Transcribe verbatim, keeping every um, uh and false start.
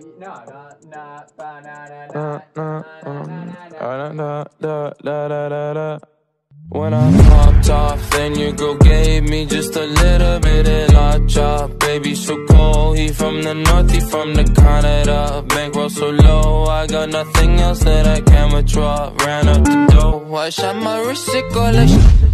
No, no, no, ba, na, na, Da, na, da, na, na, um, na, na. da, da, da, da, da, da, da. When I popped off, then your girl gave me just a little bit of la chop. Baby so cold, he from the north, he from the Canada. Bankroll so low, I got nothing else that I can withdraw. Ran up the dough, I shot my wrist, it go like